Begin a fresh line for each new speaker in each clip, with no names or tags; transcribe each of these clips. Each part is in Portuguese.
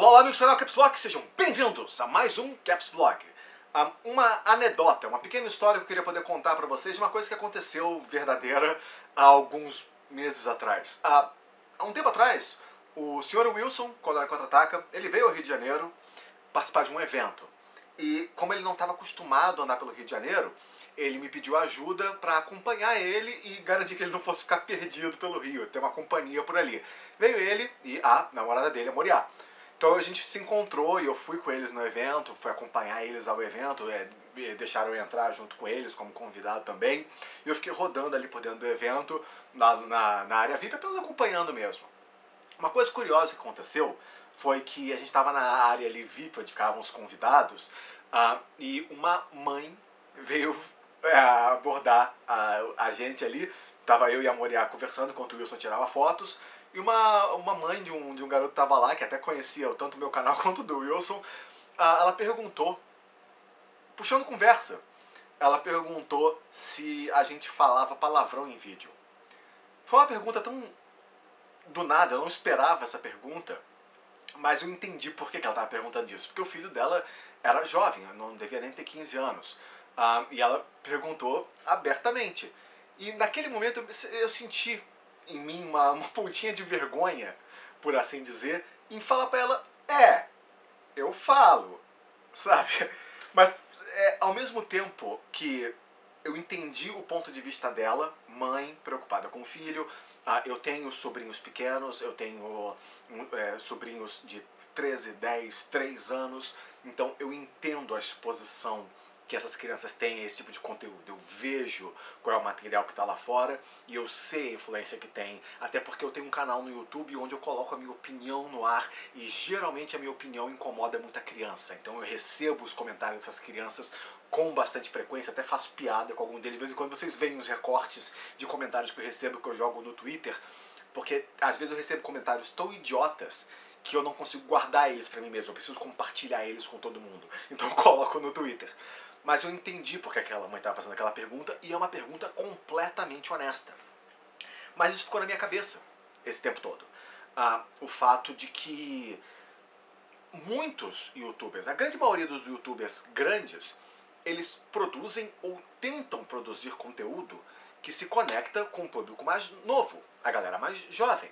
Olá amigos do canal Caps Lock, sejam bem-vindos a mais um Caps Lock. Uma anedota, uma pequena história que eu queria poder contar para vocês, uma coisa que aconteceu verdadeira há alguns meses atrás. Há um tempo atrás, o Sr. Wilson, quando era Contra-Ataca, ele veio ao Rio de Janeiro participar de um evento. E como ele não estava acostumado a andar pelo Rio de Janeiro, ele me pediu ajuda para acompanhar ele e garantir que ele não fosse ficar perdido pelo Rio, ter uma companhia por ali. Veio ele e a namorada dele, a Moriá. Então a gente se encontrou e eu fui com eles no evento, fui acompanhar eles ao evento, deixaram eu entrar junto com eles como convidado também. E eu fiquei rodando ali por dentro do evento, na área VIP, apenas acompanhando mesmo. Uma coisa curiosa que aconteceu foi que a gente estava na área ali VIP, onde ficavam os convidados, e uma mãe veio abordar a gente ali. Tava eu e a Moriá conversando enquanto o Wilson tirava fotos. E uma mãe de um garoto que tava lá, que até conhecia tanto o meu canal quanto o do Wilson, ela perguntou, puxando conversa, ela perguntou se a gente falava palavrão em vídeo. Foi uma pergunta tão do nada, eu não esperava essa pergunta, mas eu entendi por que ela estava perguntando isso. Porque o filho dela era jovem, não devia nem ter 15 anos. E ela perguntou abertamente. E naquele momento eu senti em mim uma pontinha de vergonha, por assim dizer, em falar para ela, eu falo, sabe? Mas ao mesmo tempo que eu entendi o ponto de vista dela, mãe preocupada com o filho, eu tenho sobrinhos pequenos, eu tenho sobrinhos de 13, 10, 3 anos, então eu entendo a exposição que essas crianças têm esse tipo de conteúdo. Eu vejo qual é o material que está lá fora e eu sei a influência que tem, até porque eu tenho um canal no YouTube onde eu coloco a minha opinião no ar e geralmente a minha opinião incomoda muita criança. Então eu recebo os comentários dessas crianças com bastante frequência, até faço piada com algum deles. De vez em quando vocês veem os recortes de comentários que eu recebo, que eu jogo no Twitter, porque às vezes eu recebo comentários tão idiotas que eu não consigo guardar eles pra mim mesmo, eu preciso compartilhar eles com todo mundo. Então eu coloco no Twitter. Mas eu entendi porque aquela mãe estava fazendo aquela pergunta e é uma pergunta completamente honesta. Mas isso ficou na minha cabeça esse tempo todo. O fato de que muitos youtubers, a grande maioria dos youtubers grandes, eles produzem ou tentam produzir conteúdo que se conecta com o público mais novo, a galera mais jovem.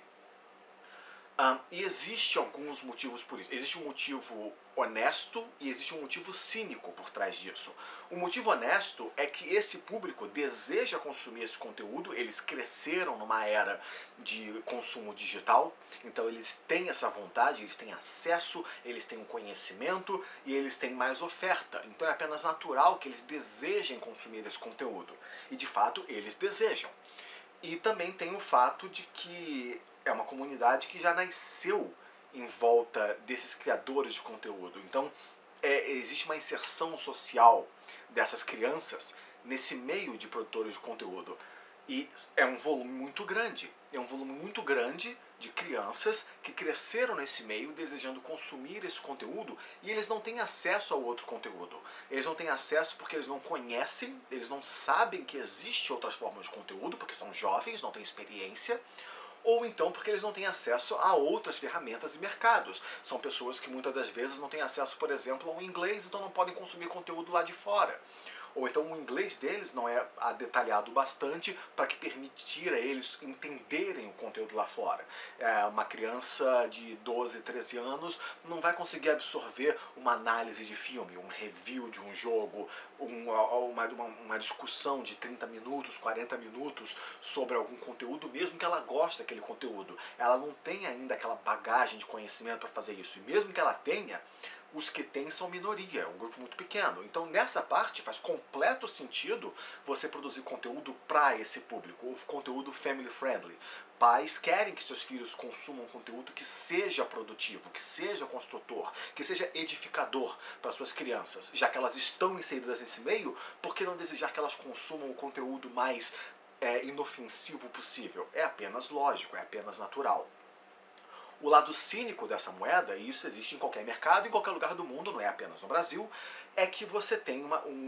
E existem alguns motivos por isso. Existe um motivo honesto e existe um motivo cínico por trás disso. O motivo honesto é que esse público deseja consumir esse conteúdo, eles cresceram numa era de consumo digital, então eles têm essa vontade, eles têm acesso, eles têm um conhecimento e eles têm mais oferta. Então é apenas natural que eles desejem consumir esse conteúdo. E de fato eles desejam. E também tem o fato de que é uma comunidade que já nasceu em volta desses criadores de conteúdo. Então, existe uma inserção social dessas crianças nesse meio de produtores de conteúdo. E é um volume muito grande. É um volume muito grande de crianças que cresceram nesse meio desejando consumir esse conteúdo e eles não têm acesso ao outro conteúdo. Eles não têm acesso porque eles não conhecem, eles não sabem que existem outras formas de conteúdo, porque são jovens, não têm experiência, ou então porque eles não têm acesso a outras ferramentas e mercados. São pessoas que muitas das vezes não têm acesso, por exemplo, ao inglês, então não podem consumir conteúdo lá de fora. Ou então o inglês deles não é detalhado bastante para que permitir a eles entenderem o conteúdo lá fora. Uma criança de 12, 13 anos não vai conseguir absorver uma análise de filme, um review de um jogo, uma discussão de 30 minutos, 40 minutos sobre algum conteúdo, mesmo que ela goste daquele conteúdo. Ela não tem ainda aquela bagagem de conhecimento para fazer isso. E mesmo que ela tenha, os que têm são minoria, é um grupo muito pequeno. Então nessa parte faz completo sentido você produzir conteúdo para esse público, ou conteúdo family friendly. Pais querem que seus filhos consumam conteúdo que seja produtivo, que seja construtor, que seja edificador para suas crianças. Já que elas estão inseridas nesse meio, por que não desejar que elas consumam o conteúdo mais inofensivo possível? É apenas lógico, é apenas natural. O lado cínico dessa moeda, e isso existe em qualquer mercado, em qualquer lugar do mundo, não é apenas no Brasil, é que você tem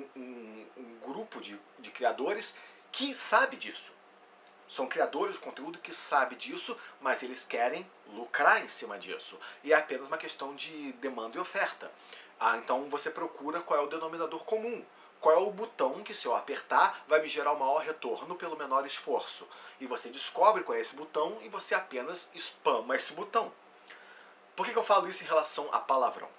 um grupo de criadores que sabe disso. São criadores de conteúdo que sabem disso, mas eles querem lucrar em cima disso. E é apenas uma questão de demanda e oferta. Então você procura qual é o denominador comum. Qual é o botão que, se eu apertar, vai me gerar o maior retorno pelo menor esforço. E você descobre qual é esse botão e você apenas spama esse botão. Por que eu falo isso em relação a palavrão?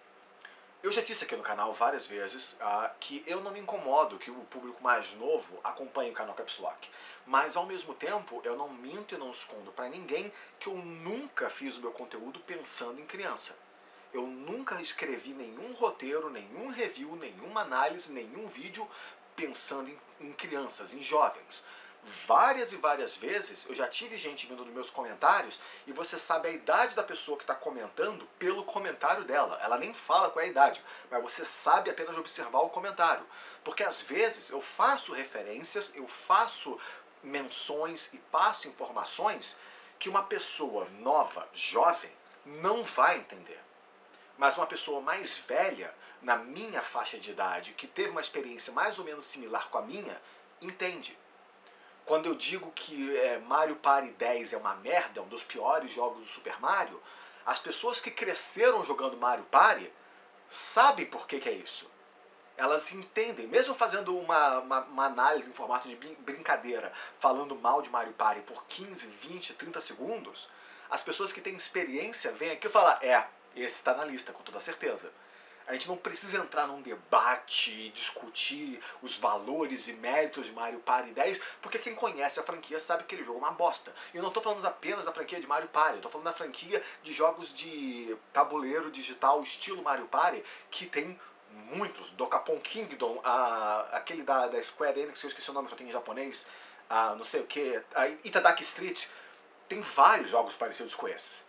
Eu já disse aqui no canal várias vezes que eu não me incomodo que o público mais novo acompanhe o canal Caps Lock. Mas, ao mesmo tempo, eu não minto e não escondo pra ninguém que eu nunca fiz o meu conteúdo pensando em criança. Eu nunca escrevi nenhum roteiro, nenhum review, nenhuma análise, nenhum vídeo pensando em crianças, em jovens. Várias e várias vezes eu já tive gente vindo nos meus comentários e você sabe a idade da pessoa que está comentando pelo comentário dela. Ela nem fala qual é a idade, mas você sabe apenas observar o comentário. Porque às vezes eu faço referências, eu faço menções e passo informações que uma pessoa nova, jovem, não vai entender. Mas uma pessoa mais velha, na minha faixa de idade, que teve uma experiência mais ou menos similar com a minha, entende. Quando eu digo que Mario Party 10 é uma merda, é um dos piores jogos do Super Mario, as pessoas que cresceram jogando Mario Party sabem por que é isso. Elas entendem, mesmo fazendo uma análise em formato de brincadeira, falando mal de Mario Party por 15, 20, 30 segundos, as pessoas que têm experiência vêm aqui e falam, esse está na lista, com toda certeza. A gente não precisa entrar num debate e discutir os valores e méritos de Mario Party 10, porque quem conhece a franquia sabe que aquele jogo é uma bosta. E eu não estou falando apenas da franquia de Mario Party, eu estou falando da franquia de jogos de tabuleiro digital estilo Mario Party, que tem muitos. Dokapon Kingdom, aquele da Square Enix, eu esqueci o nome que eu tenho em japonês, não sei o que, Itadaki Street, tem vários jogos parecidos com esses.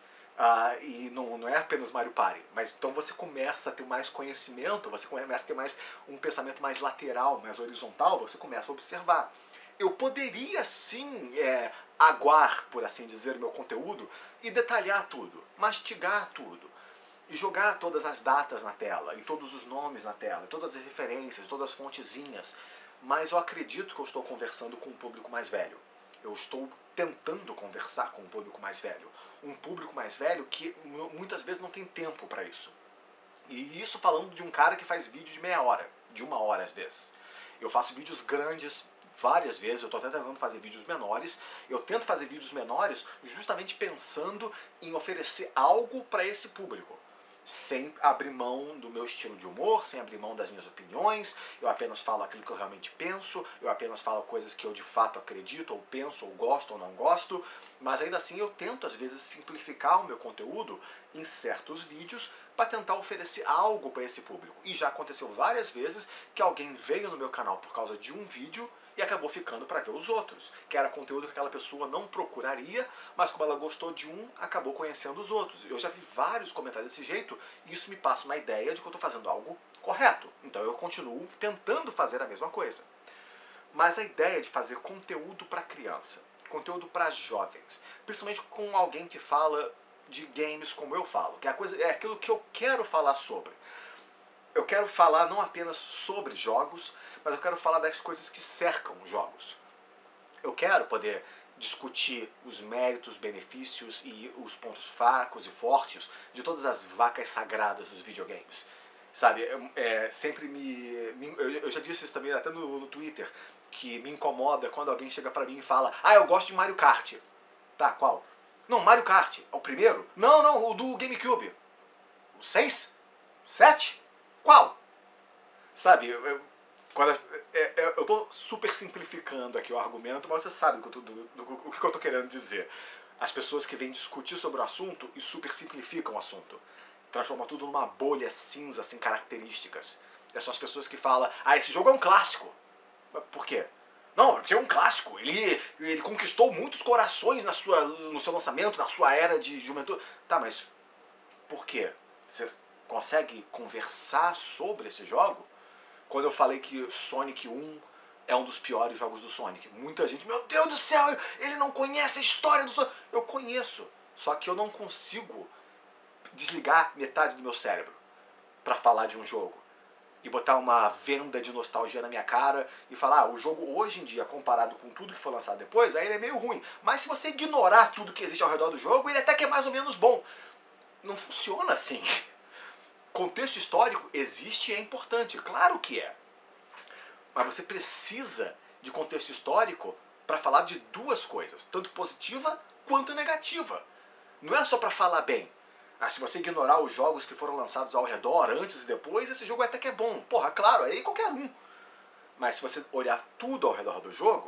E não é apenas Mario Party, mas então você começa a ter mais conhecimento, você começa a ter mais um pensamento mais lateral, mais horizontal, você começa a observar. Eu poderia sim aguar, por assim dizer, o meu conteúdo e detalhar tudo, mastigar tudo, e jogar todas as datas na tela, e todos os nomes na tela, e todas as referências, todas as fontezinhas, mas eu acredito que eu estou conversando com um público mais velho. Eu estou tentando conversar com um público mais velho. Um público mais velho que muitas vezes não tem tempo para isso. E isso falando de um cara que faz vídeo de meia hora, de 1 hora às vezes. Eu faço vídeos grandes várias vezes, eu estou até tentando fazer vídeos menores. Eu tento fazer vídeos menores justamente pensando em oferecer algo para esse público. Sem abrir mão do meu estilo de humor, sem abrir mão das minhas opiniões, eu apenas falo aquilo que eu realmente penso, eu apenas falo coisas que eu de fato acredito, ou penso, ou gosto, ou não gosto, mas ainda assim eu tento às vezes simplificar o meu conteúdo em certos vídeos para tentar oferecer algo para esse público. E já aconteceu várias vezes que alguém veio no meu canal por causa de um vídeo e acabou ficando para ver os outros, que era conteúdo que aquela pessoa não procuraria, mas como ela gostou de um, acabou conhecendo os outros. Eu já vi vários comentários desse jeito, e isso me passa uma ideia de que eu estou fazendo algo correto. Então eu continuo tentando fazer a mesma coisa. Mas a ideia de fazer conteúdo para criança, conteúdo para jovens, principalmente com alguém que fala de games como eu falo, que é aquilo que eu quero falar sobre. Eu quero falar não apenas sobre jogos, mas eu quero falar das coisas que cercam os jogos. Eu quero poder discutir os méritos, benefícios e os pontos fracos e fortes de todas as vacas sagradas dos videogames. Sabe, sempre eu já disse isso também até no Twitter, que me incomoda quando alguém chega pra mim e fala: eu gosto de Mario Kart. Tá, qual? Não, Mario Kart. É o primeiro? Não, o do GameCube. O 6? 7? Qual? Sabe, eu tô super simplificando aqui o argumento, mas você sabe o que eu tô querendo dizer. As pessoas que vêm discutir sobre o assunto e super simplificam o assunto. Transformam tudo numa bolha cinza, sem características. São as pessoas que falam: esse jogo é um clássico. Por quê? Não, porque é um clássico. Ele conquistou muitos corações no seu lançamento, na sua era de juventude. Tá, mas por quê? Você consegue conversar sobre esse jogo? Quando eu falei que Sonic 1 é um dos piores jogos do Sonic, muita gente: meu Deus do céu, ele não conhece a história do Sonic. Eu conheço, só que eu não consigo desligar metade do meu cérebro para falar de um jogo. e botar uma venda de nostalgia na minha cara e falar, o jogo hoje em dia, comparado com tudo que foi lançado depois, aí ele é meio ruim. Mas se você ignorar tudo que existe ao redor do jogo, ele até que é mais ou menos bom. Não funciona assim. Contexto histórico existe e é importante, claro que é. Mas você precisa de contexto histórico para falar de duas coisas, tanto positiva quanto negativa. Não é só para falar bem. Se você ignorar os jogos que foram lançados ao redor, antes e depois, esse jogo até que é bom. Porra, claro, aí qualquer um. Mas se você olhar tudo ao redor do jogo,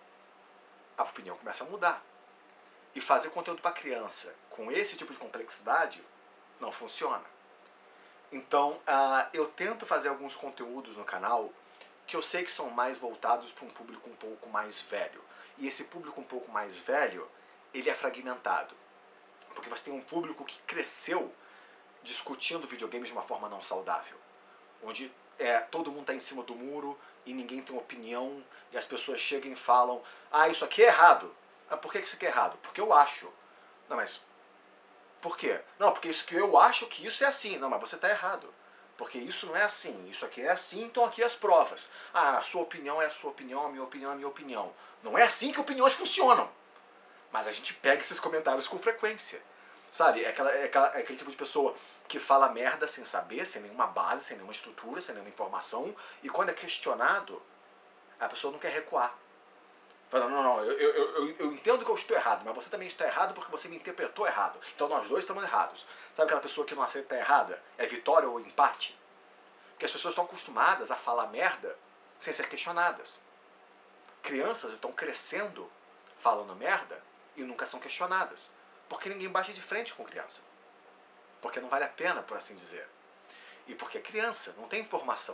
a opinião começa a mudar. E fazer conteúdo para criança com esse tipo de complexidade não funciona. Então, eu tento fazer alguns conteúdos no canal que eu sei que são mais voltados para um público um pouco mais velho. E esse público um pouco mais velho, ele é fragmentado. Porque você tem um público que cresceu discutindo videogames de uma forma não saudável. Onde todo mundo está em cima do muro e ninguém tem opinião e as pessoas chegam e falam, isso aqui é errado. Por que isso aqui é errado? Porque eu acho. Não, mas por quê? Não, porque isso que eu acho que isso é assim. Não, mas você está errado. Porque isso não é assim. Isso aqui é assim, então aqui as provas. A sua opinião é a sua opinião, a minha opinião é a minha opinião. Não é assim que opiniões funcionam. Mas a gente pega esses comentários com frequência. Sabe? É aquele tipo de pessoa que fala merda sem saber, sem nenhuma base, sem nenhuma estrutura, sem nenhuma informação. E quando é questionado, a pessoa não quer recuar. Fala, não, eu entendo que eu estou errado, mas você também está errado porque você me interpretou errado. Então nós dois estamos errados. Sabe aquela pessoa que não aceita errada? É vitória ou empate? Porque as pessoas estão acostumadas a falar merda sem ser questionadas. Crianças estão crescendo falando merda e nunca são questionadas. Porque ninguém bate de frente com criança. Porque não vale a pena, por assim dizer. E porque é criança, não tem informação.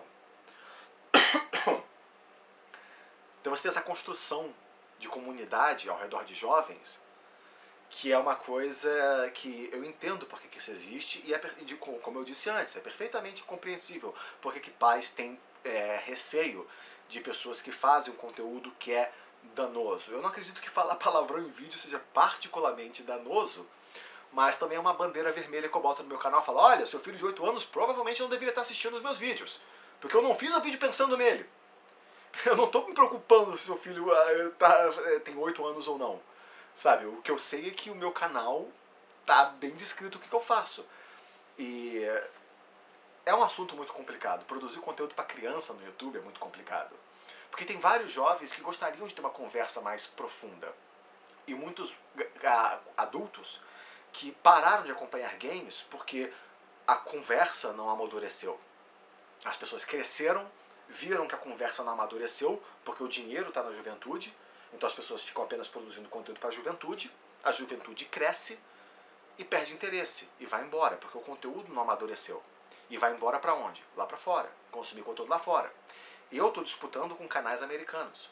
Então você tem essa construção de comunidade ao redor de jovens, que é uma coisa que eu entendo porque que isso existe e, como eu disse antes, é perfeitamente compreensível porque que pais têm receio de pessoas que fazem um conteúdo que é danoso. Eu não acredito que falar palavrão em vídeo seja particularmente danoso, mas também é uma bandeira vermelha que eu boto no meu canal e falo, olha, seu filho de 8 anos provavelmente não deveria estar assistindo os meus vídeos, porque eu não fiz o vídeo pensando nele. Eu não estou me preocupando se seu filho tem 8 anos ou não. Sabe, o que eu sei é que o meu canal tá bem descrito o que eu faço. E é um assunto muito complicado. Produzir conteúdo para criança no YouTube é muito complicado. Porque tem vários jovens que gostariam de ter uma conversa mais profunda. E muitos adultos que pararam de acompanhar games porque a conversa não amadureceu. As pessoas cresceram, viram que a conversa não amadureceu, porque o dinheiro está na juventude, então as pessoas ficam apenas produzindo conteúdo para a juventude cresce e perde interesse, e vai embora, porque o conteúdo não amadureceu. E vai embora para onde? Lá para fora, consumir conteúdo lá fora. Eu estou disputando com canais americanos.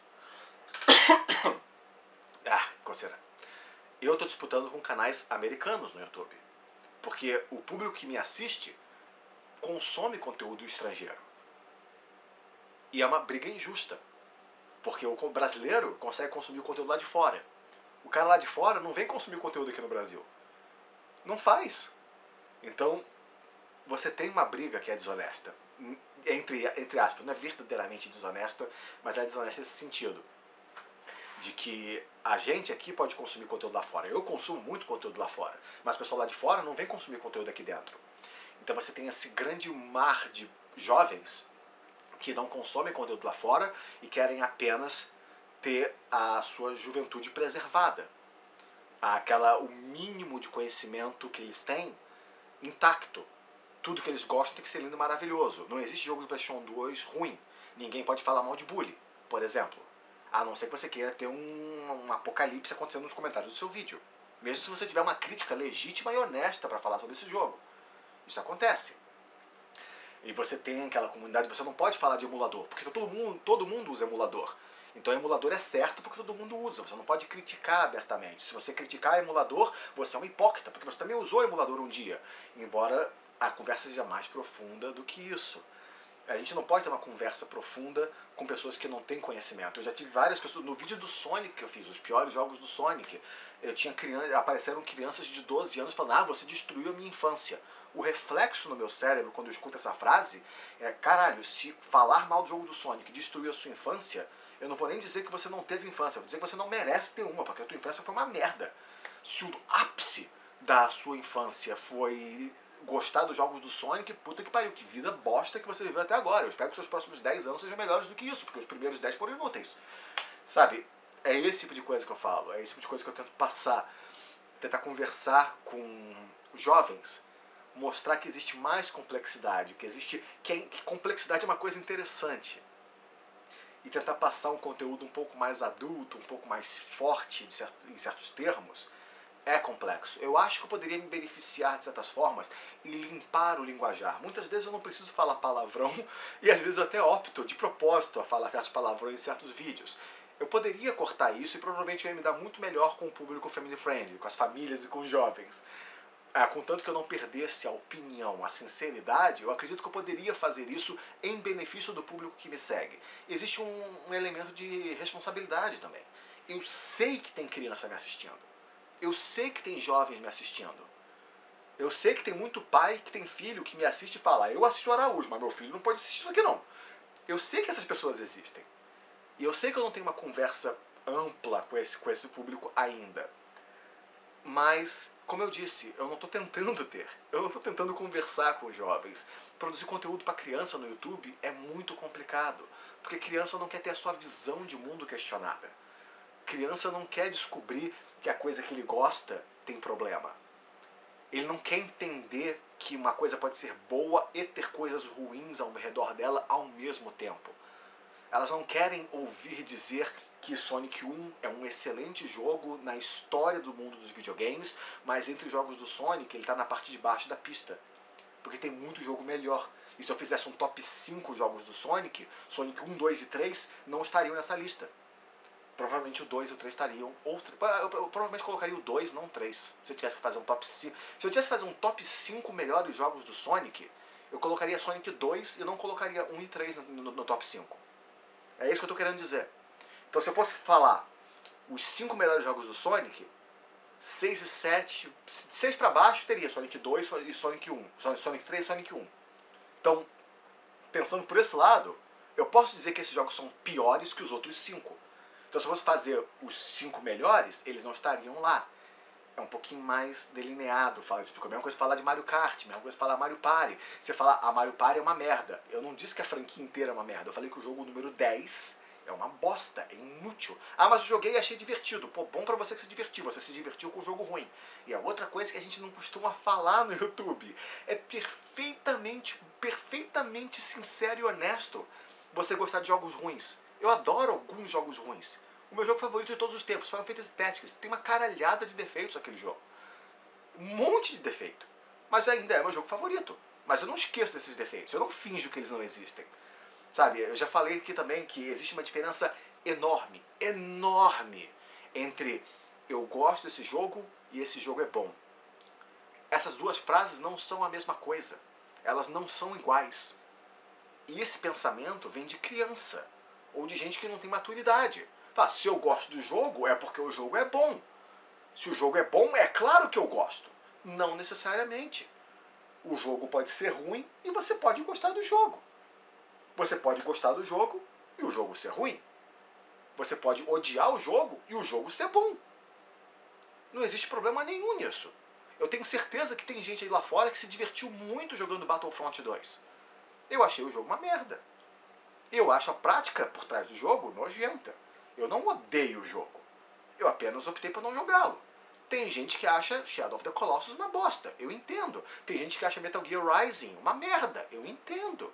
Coceira. Eu estou disputando com canais americanos no YouTube, porque o público que me assiste consome conteúdo estrangeiro. E é uma briga injusta. Porque o brasileiro consegue consumir o conteúdo lá de fora. O cara lá de fora não vem consumir o conteúdo aqui no Brasil. Não faz. Então, você tem uma briga que é desonesta. Entre aspas, não é verdadeiramente desonesta, mas é desonesta nesse sentido. De que a gente aqui pode consumir conteúdo lá fora. Eu consumo muito conteúdo lá fora. Mas o pessoal lá de fora não vem consumir conteúdo aqui dentro. Então você tem esse grande mar de jovens que não consomem conteúdo lá fora e querem apenas ter a sua juventude preservada. O mínimo de conhecimento que eles têm intacto. Tudo que eles gostam tem que ser lindo e maravilhoso. Não existe jogo de PlayStation 2 ruim. Ninguém pode falar mal de Bully, por exemplo. A não ser que você queira ter um apocalipse acontecendo nos comentários do seu vídeo. Mesmo se você tiver uma crítica legítima e honesta para falar sobre esse jogo. Isso acontece. E você tem aquela comunidade, você não pode falar de emulador, porque todo mundo usa emulador. Então emulador é certo porque todo mundo usa, você não pode criticar abertamente. Se você criticar emulador, você é um hipócrita, porque você também usou emulador um dia. Embora a conversa seja mais profunda do que isso. A gente não pode ter uma conversa profunda com pessoas que não têm conhecimento. Eu já tive várias pessoas, no vídeo do Sonic que eu fiz, os piores jogos do Sonic, apareceram crianças de 12 anos falando, você destruiu a minha infância. O reflexo no meu cérebro, quando eu escuto essa frase, é: caralho, se falar mal do jogo do Sonic destruiu a sua infância, eu não vou nem dizer que você não teve infância, eu vou dizer que você não merece ter uma, porque a tua infância foi uma merda. Se o ápice da sua infância foi gostar dos jogos do Sonic, puta que pariu, que vida bosta que você viveu até agora. Eu espero que os seus próximos 10 anos sejam melhores do que isso, porque os primeiros 10 foram inúteis. Sabe? É esse tipo de coisa que eu falo, é esse tipo de coisa que eu tento passar. Tentar conversar com os jovens, mostrar que existe mais complexidade, que complexidade é uma coisa interessante. E tentar passar um conteúdo um pouco mais adulto, um pouco mais forte em certos termos, é complexo. Eu acho que eu poderia me beneficiar de certas formas e limpar o linguajar. Muitas vezes eu não preciso falar palavrão e às vezes eu até opto de propósito a falar certos palavrões em certos vídeos. Eu poderia cortar isso e provavelmente eu ia me dar muito melhor com o público family friendly, com as famílias e com os jovens. Contanto que eu não perdesse a opinião, a sinceridade, eu acredito que eu poderia fazer isso em benefício do público que me segue. Existe um elemento de responsabilidade também. Eu sei que tem criança me assistindo. Eu sei que tem jovens me assistindo. Eu sei que tem muito pai que tem filho que me assiste e fala: eu assisto o Araújo, mas meu filho não pode assistir isso aqui não. Eu sei que essas pessoas existem. E eu sei que eu não tenho uma conversa ampla com esse público ainda. Mas, como eu disse, eu não estou tentando ter. Eu não estou tentando conversar com os jovens. Produzir conteúdo para criança no YouTube é muito complicado. Porque criança não quer ter a sua visão de mundo questionada. Criança não quer descobrir que a coisa que ele gosta tem problema. Ele não quer entender que uma coisa pode ser boa e ter coisas ruins ao redor dela ao mesmo tempo. Elas não querem ouvir dizer que Sonic 1 é um excelente jogo na história do mundo dos videogames, mas entre os jogos do Sonic ele está na parte de baixo da pista. Porque tem muito jogo melhor. E se eu fizesse um top 5 jogos do Sonic, Sonic 1, 2 e 3 não estariam nessa lista. Provavelmente o 2 e o 3 estariam. Eu provavelmente colocaria o 2, não o 3. Se eu tivesse que fazer um top 5. Se eu tivesse que fazer um top 5 melhores jogos do Sonic, eu colocaria Sonic 2 e não colocaria 1 e 3 no top 5. É isso que eu estou querendo dizer. Então se eu fosse falar os 5 melhores jogos do Sonic, 6 e 7, 6 para baixo teria Sonic 2 e Sonic 1. Sonic 3 e Sonic 1. Então, pensando por esse lado, eu posso dizer que esses jogos são piores que os outros 5. Então se eu fosse fazer os 5 melhores, eles não estariam lá. É um pouquinho mais delineado falar isso. A mesma coisa falar de Mario Kart, a mesma coisa falar Mario Party. Você falar, a Mario Party é uma merda. Eu não disse que a franquia inteira é uma merda. Eu falei que o jogo número 10 é uma bosta, é inútil. Ah, mas eu joguei e achei divertido. Pô, bom pra você que se divertiu. Você se divertiu com o jogo ruim. E a outra coisa que a gente não costuma falar no YouTube é perfeitamente sincero e honesto você gostar de jogos ruins. Eu adoro alguns jogos ruins. O meu jogo favorito de todos os tempos, Final Fantasy Tactics. Tem uma caralhada de defeitos aquele jogo. Um monte de defeito. Mas ainda é meu jogo favorito. Mas eu não esqueço desses defeitos. Eu não finjo que eles não existem. Sabe, eu já falei aqui também que existe uma diferença enorme, enorme, entre eu gosto desse jogo e esse jogo é bom. Essas duas frases não são a mesma coisa. Elas não são iguais. E esse pensamento vem de criança. Ou de gente que não tem maturidade. Tá, se eu gosto do jogo, é porque o jogo é bom. Se o jogo é bom, é claro que eu gosto. Não necessariamente. O jogo pode ser ruim e você pode gostar do jogo. Você pode gostar do jogo e o jogo ser ruim. Você pode odiar o jogo e o jogo ser bom. Não existe problema nenhum nisso. Eu tenho certeza que tem gente aí lá fora que se divertiu muito jogando Battlefront 2. Eu achei o jogo uma merda. Eu acho a prática por trás do jogo nojenta. Eu não odeio o jogo. Eu apenas optei por não jogá-lo. Tem gente que acha Shadow of the Colossus uma bosta. Eu entendo. Tem gente que acha Metal Gear Rising uma merda. Eu entendo.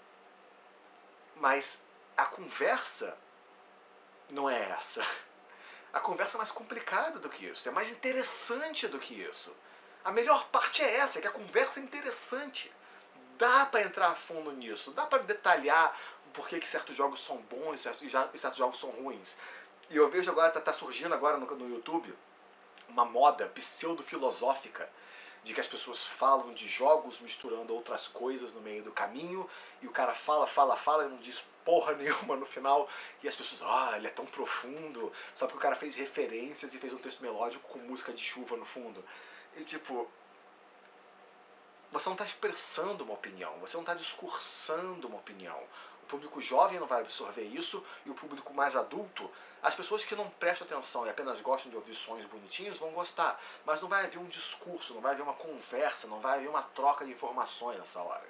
Mas a conversa não é essa. A conversa é mais complicada do que isso. É mais interessante do que isso. A melhor parte é essa, é que a conversa é interessante. Dá para entrar a fundo nisso. Dá para detalhar por que certos jogos são bons e certos jogos são ruins. E eu vejo agora, tá surgindo agora no YouTube uma moda pseudo-filosófica de que as pessoas falam de jogos misturando outras coisas no meio do caminho, e o cara fala e não diz porra nenhuma no final, e as pessoas, ele é tão profundo, só porque o cara fez referências e fez um texto melódico com música de chuva no fundo. E tipo, você não está expressando uma opinião, você não está discursando uma opinião. O público jovem não vai absorver isso, e o público mais adulto, as pessoas que não prestam atenção e apenas gostam de ouvir sons bonitinhos vão gostar, mas não vai haver um discurso, não vai haver uma conversa, não vai haver uma troca de informações nessa hora.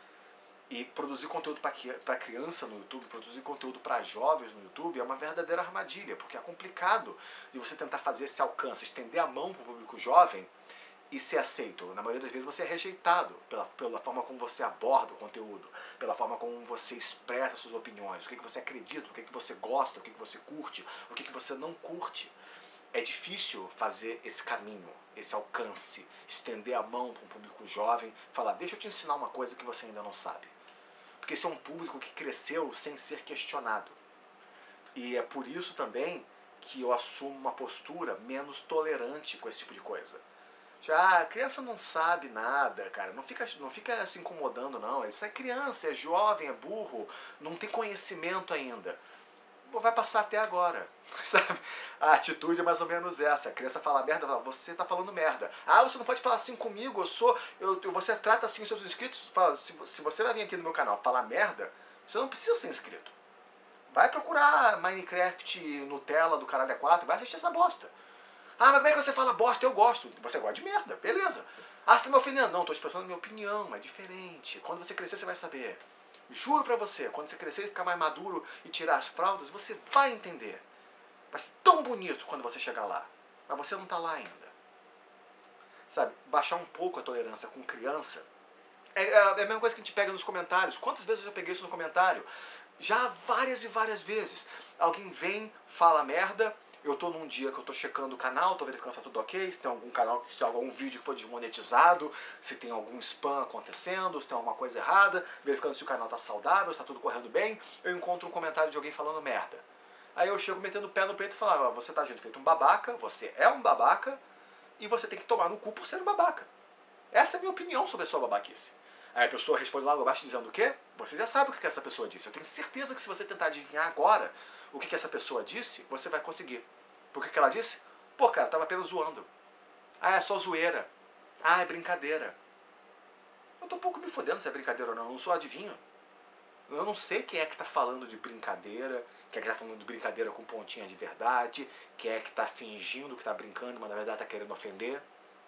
E produzir conteúdo para criança no YouTube, produzir conteúdo para jovens no YouTube é uma verdadeira armadilha, porque é complicado de você tentar fazer esse alcance, estender a mão para o público jovem e ser aceito. Na maioria das vezes você é rejeitado pela forma como você aborda o conteúdo, pela forma como você expressa suas opiniões, o que você acredita, o que você gosta, o que você curte, o que você não curte. É difícil fazer esse caminho, esse alcance, estender a mão para um público jovem, falar, deixa eu te ensinar uma coisa que você ainda não sabe. Porque esse é um público que cresceu sem ser questionado. E é por isso também que eu assumo uma postura menos tolerante com esse tipo de coisa. Já a criança não sabe nada, cara. Não fica se incomodando, não. Isso é criança, é jovem, é burro, não tem conhecimento ainda. Vai passar até agora, sabe? A atitude é mais ou menos essa. A criança fala merda, fala, você tá falando merda. Ah, você não pode falar assim comigo, você trata assim os seus inscritos. Fala, se você vai vir aqui no meu canal falar merda, você não precisa ser inscrito. Vai procurar Minecraft, Nutella do caralho A4, vai assistir essa bosta. Ah, mas como é que você fala bosta? Eu gosto. Você gosta de merda, beleza. Ah, você tá me ofendendo? Não, tô expressando minha opinião, é diferente. Quando você crescer, você vai saber. Juro pra você, quando você crescer e ficar mais maduro e tirar as fraldas, você vai entender. Vai ser tão bonito quando você chegar lá. Mas você não tá lá ainda. Sabe, baixar um pouco a tolerância com criança é a mesma coisa que a gente pega nos comentários. Quantas vezes eu já peguei isso no comentário? Já várias e várias vezes. Alguém vem, fala merda. Eu tô num dia que eu tô checando o canal, tô verificando se tá tudo ok, se tem algum canal, se tem algum vídeo que foi desmonetizado, se tem algum spam acontecendo, se tem alguma coisa errada, verificando se o canal tá saudável, se tá tudo correndo bem, eu encontro um comentário de alguém falando merda. Aí eu chego metendo o pé no peito e falo, você tá agindo feito um babaca, você é um babaca, e você tem que tomar no cu por ser um babaca. Essa é a minha opinião sobre a sua babaquice. Aí a pessoa responde lá abaixo dizendo o quê? Você já sabe o que essa pessoa disse. Eu tenho certeza que se você tentar adivinhar agora o que essa pessoa disse, você vai conseguir. Por que ela disse? Pô, cara, tava apenas zoando. Ah, é só zoeira. Ah, é brincadeira. Eu tô um pouco me fodendo se é brincadeira ou não. Eu não sou adivinho. Eu não sei quem é que tá falando de brincadeira, quem é que tá falando de brincadeira com pontinha de verdade, quem é que tá fingindo que tá brincando, mas na verdade tá querendo ofender.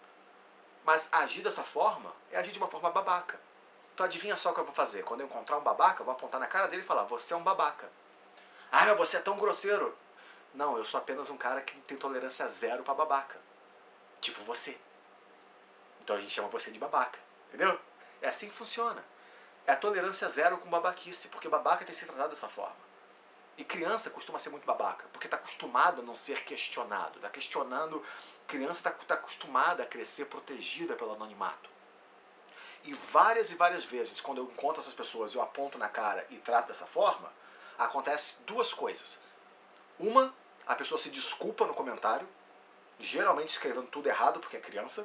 Mas agir dessa forma é agir de uma forma babaca. Então adivinha só o que eu vou fazer. Quando eu encontrar um babaca, eu vou apontar na cara dele e falar, você é um babaca. Ah, mas você é tão grosseiro. Não, eu sou apenas um cara que tem tolerância zero pra babaca. Tipo você. Então a gente chama você de babaca. Entendeu? É assim que funciona. É a tolerância zero com babaquice, porque babaca tem que ser tratado dessa forma. E criança costuma ser muito babaca, porque está acostumado a não ser questionado. Está questionando, criança está acostumada a crescer protegida pelo anonimato. E várias vezes, quando eu encontro essas pessoas, eu aponto na cara e trato dessa forma, acontece duas coisas. Uma, a pessoa se desculpa no comentário, geralmente escrevendo tudo errado porque é criança.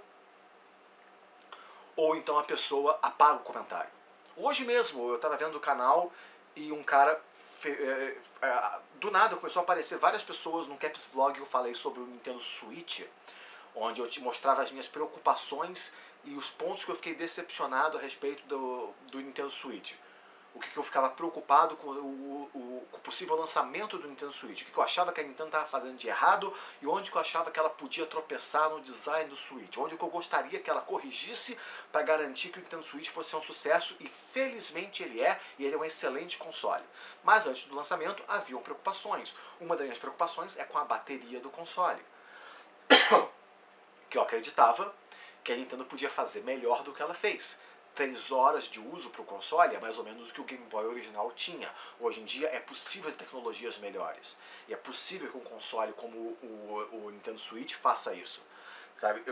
Ou então a pessoa apaga o comentário. Hoje mesmo eu estava vendo o canal e um cara, do nada começou a aparecer várias pessoas num Caps Vlog que eu falei sobre o Nintendo Switch, onde eu te mostrava as minhas preocupações e os pontos que eu fiquei decepcionado a respeito do Nintendo Switch. O que eu ficava preocupado com o possível lançamento do Nintendo Switch. O que eu achava que a Nintendo estava fazendo de errado e onde que eu achava que ela podia tropeçar no design do Switch. Onde que eu gostaria que ela corrigisse para garantir que o Nintendo Switch fosse um sucesso. E felizmente ele é, e ele é um excelente console. Mas antes do lançamento haviam preocupações. Uma das minhas preocupações é com a bateria do console. Que eu acreditava que a Nintendo podia fazer melhor do que ela fez. 3 horas de uso para o console é mais ou menos o que o Game Boy original tinha. Hoje em dia é possível ter tecnologias melhores. E é possível que um console como o Nintendo Switch faça isso. Sabe?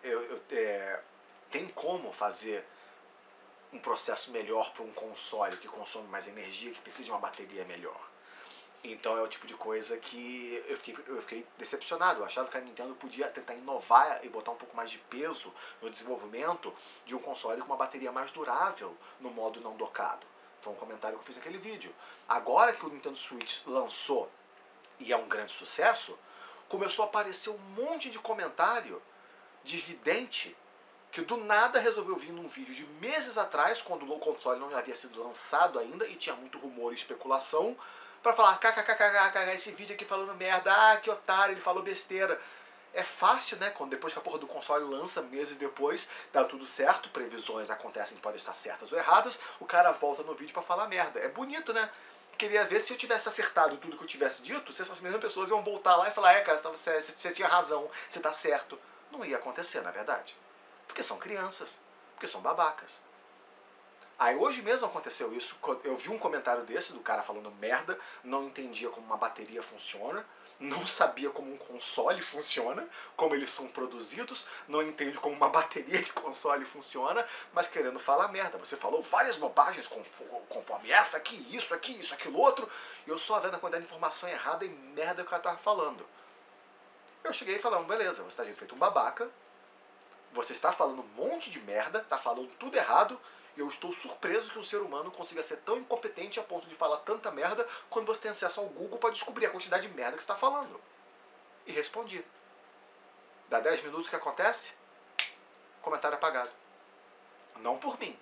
Tem como fazer um processo melhor para um console que consome mais energia, que precisa de uma bateria melhor. Então é o tipo de coisa que eu fiquei decepcionado. Eu achava que a Nintendo podia tentar inovar e botar um pouco mais de peso no desenvolvimento de um console com uma bateria mais durável no modo não docado. Foi um comentário que eu fiz naquele vídeo. Agora que o Nintendo Switch lançou e é um grande sucesso, começou a aparecer um monte de comentário de vidente que do nada resolveu vir num vídeo de meses atrás, quando o console não havia sido lançado ainda e tinha muito rumor e especulação, pra falar kkkk, esse vídeo aqui falando merda, que otário, ele falou besteira. É fácil, né? Quando depois que a porra do console lança, meses depois, dá tudo certo, previsões acontecem que podem estar certas ou erradas, o cara volta no vídeo pra falar merda. É bonito, né? Queria ver se eu tivesse acertado tudo que eu tivesse dito, se essas mesmas pessoas iam voltar lá e falar, cara, você tinha razão, você tá certo. Não ia acontecer, na verdade. Porque são crianças, porque são babacas. Aí hoje mesmo aconteceu isso, eu vi um comentário desse do cara falando merda, não entendia como uma bateria funciona, não sabia como um console funciona, como eles são produzidos, não entende como uma bateria de console funciona, mas querendo falar merda. Você falou várias bobagens conforme essa aqui, isso, aquilo outro, e eu só vendo a quantidade de informação errada e merda que o cara tava falando. Eu cheguei falando, beleza, você está feito um babaca, você está falando um monte de merda, está falando tudo errado, e eu estou surpreso que um ser humano consiga ser tão incompetente a ponto de falar tanta merda quando você tem acesso ao Google para descobrir a quantidade de merda que você está falando. E respondi. Dá 10 minutos, o que acontece? Comentário apagado. Não por mim.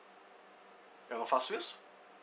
Eu não faço isso.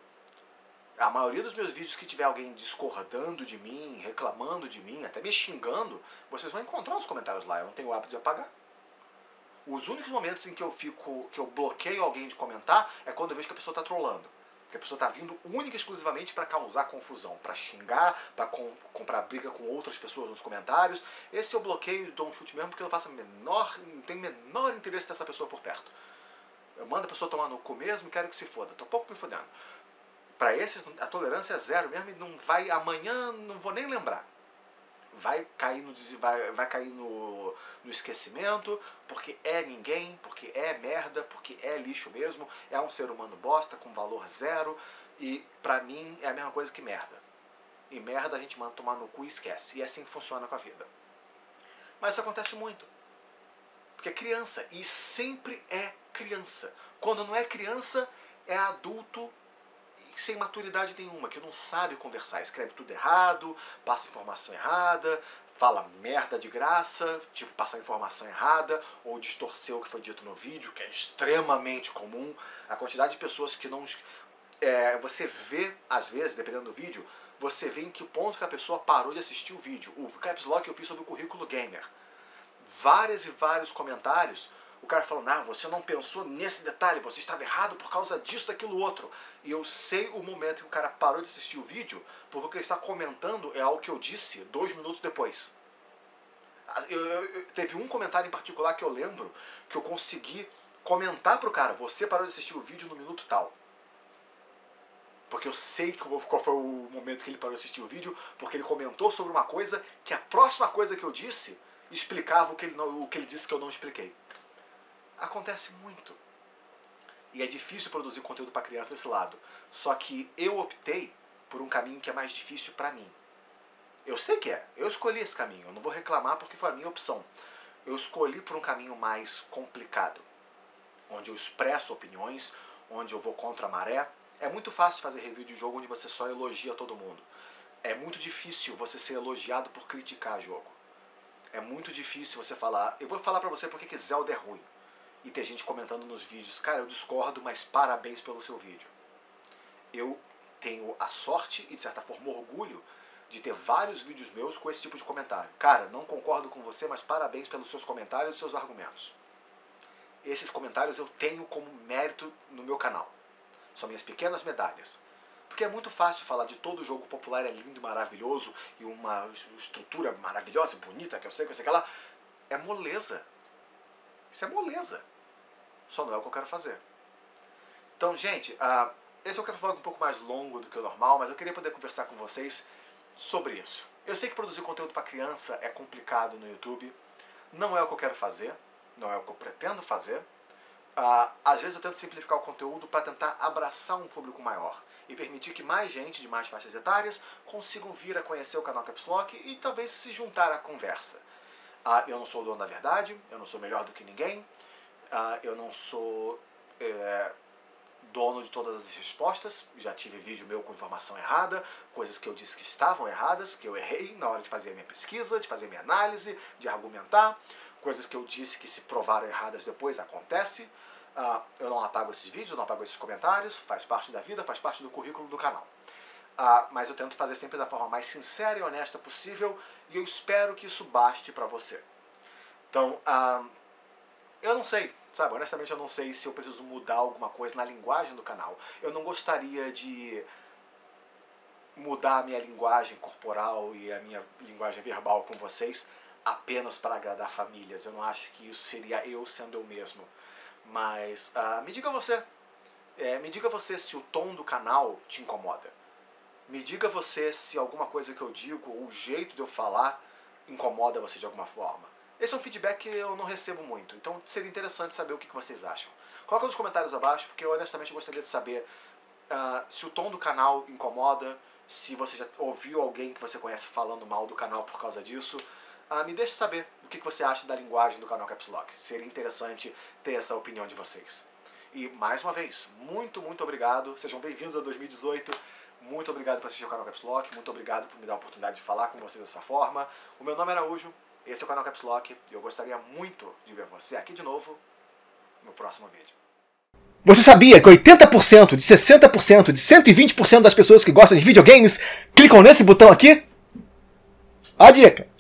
A maioria dos meus vídeos que tiver alguém discordando de mim, reclamando de mim, até me xingando, vocês vão encontrar nos comentários lá. Eu não tenho o hábito de apagar. Os únicos momentos em que eu bloqueio alguém de comentar é quando eu vejo que a pessoa está trolando. Que a pessoa está vindo única e exclusivamente para causar confusão, para xingar, para comprar briga com outras pessoas nos comentários. Esse eu bloqueio e dou um chute mesmo porque eu não tenho menor interesse dessa pessoa por perto. Eu mando a pessoa tomar no cu mesmo e quero que se foda. Tô pouco me fodendo. Para esses, a tolerância é zero mesmo e não vai, amanhã não vou nem lembrar. Vai cair no esquecimento, porque é ninguém, porque é merda, porque é lixo mesmo, é um ser humano bosta com valor zero, e pra mim é a mesma coisa que merda. E merda a gente manda tomar no cu e esquece, e é assim que funciona com a vida. Mas isso acontece muito. Porque é criança, e sempre é criança. Quando não é criança, é adulto sem maturidade nenhuma, que não sabe conversar, escreve tudo errado, passa informação errada, fala merda de graça, tipo passar informação errada, ou distorcer o que foi dito no vídeo, que é extremamente comum. A quantidade de pessoas que não... você vê, às vezes, dependendo do vídeo, você vê em que ponto que a pessoa parou de assistir o vídeo. O Caps Lock que eu fiz sobre o currículo gamer. Vários e vários comentários, o cara falou, você não pensou nesse detalhe, você estava errado por causa disso, daquilo, outro. E eu sei o momento que o cara parou de assistir o vídeo, porque o que ele está comentando é algo que eu disse 2 minutos depois. Teve um comentário em particular que eu lembro, que eu consegui comentar pro cara, você parou de assistir o vídeo no minuto tal. Porque eu sei qual foi o momento que ele parou de assistir o vídeo, porque ele comentou sobre uma coisa que a próxima coisa que eu disse explicava o que ele disse que eu não expliquei. Acontece muito. E é difícil produzir conteúdo para criança desse lado. Só que eu optei por um caminho que é mais difícil para mim. Eu sei que é. Eu escolhi esse caminho. Eu não vou reclamar porque foi a minha opção. Eu escolhi por um caminho mais complicado. Onde eu expresso opiniões, onde eu vou contra a maré. É muito fácil fazer review de jogo onde você só elogia todo mundo. É muito difícil você ser elogiado por criticar jogo. É muito difícil você falar... Eu vou falar pra você porque que Zelda é ruim. E ter gente comentando nos vídeos, cara, eu discordo, mas parabéns pelo seu vídeo. Eu tenho a sorte e, de certa forma, orgulho de ter vários vídeos meus com esse tipo de comentário. Cara, não concordo com você, mas parabéns pelos seus comentários e seus argumentos. Esses comentários eu tenho como mérito no meu canal. São minhas pequenas medalhas. Porque é muito fácil falar de todo jogo popular, é lindo e maravilhoso, e uma estrutura maravilhosa e bonita, que eu sei que lá. É moleza. Isso é moleza. Só não é o que eu quero fazer. Então, gente, esse é um vlog um pouco mais longo do que o normal, mas eu queria poder conversar com vocês sobre isso. Eu sei que produzir conteúdo para criança é complicado no YouTube. Não é o que eu quero fazer. Não é o que eu pretendo fazer. Às vezes eu tento simplificar o conteúdo para tentar abraçar um público maior e permitir que mais gente de mais faixas etárias consigam vir a conhecer o canal Caps Lock e talvez se juntar à conversa. Eu não sou o dono da verdade, eu não sou melhor do que ninguém, eu não sou dono de todas as respostas. Já tive vídeo meu com informação errada, coisas que eu disse que estavam erradas, que eu errei na hora de fazer a minha pesquisa, de fazer a minha análise, de argumentar. coisas que eu disse que se provaram erradas depois, acontece. Eu não apago esses vídeos, eu não apago esses comentários, faz parte da vida, faz parte do currículo do canal. Mas eu tento fazer sempre da forma mais sincera e honesta possível, e eu espero que isso baste pra você. Então, eu não sei, sabe, honestamente eu não sei se eu preciso mudar alguma coisa na linguagem do canal. Eu não gostaria de mudar a minha linguagem corporal e a minha linguagem verbal com vocês apenas para agradar famílias. Eu não acho que isso seria eu sendo eu mesmo. Mas me diga você. Me diga você se o tom do canal te incomoda. Me diga você se alguma coisa que eu digo, ou o jeito de eu falar, incomoda você de alguma forma. Esse é um feedback que eu não recebo muito, então seria interessante saber o que vocês acham. Coloca nos comentários abaixo, porque eu honestamente gostaria de saber se o tom do canal incomoda, se você já ouviu alguém que você conhece falando mal do canal por causa disso. Me deixe saber o que você acha da linguagem do canal Caps Lock. Seria interessante ter essa opinião de vocês. E, mais uma vez, muito obrigado. Sejam bem-vindos a 2018. Muito obrigado por assistir o canal Caps Lock. Muito obrigado por me dar a oportunidade de falar com vocês dessa forma. O meu nome é Araújo. Esse é o canal Caps Lock. E eu gostaria muito de ver você aqui de novo no próximo vídeo.
Você sabia que 80%, de 60%, de 120% das pessoas que gostam de videogames clicam nesse botão aqui? A dica!